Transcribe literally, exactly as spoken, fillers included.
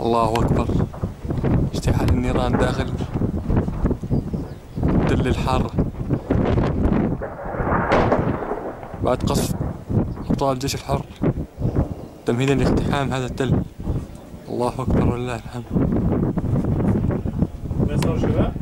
الله أكبر. اشتعال النيران داخل تل الحارة بعد قصف أبطال الجيش الحر تمهيدا لاقتحام هذا التل. الله أكبر ولله الحمد. ما صار شباب؟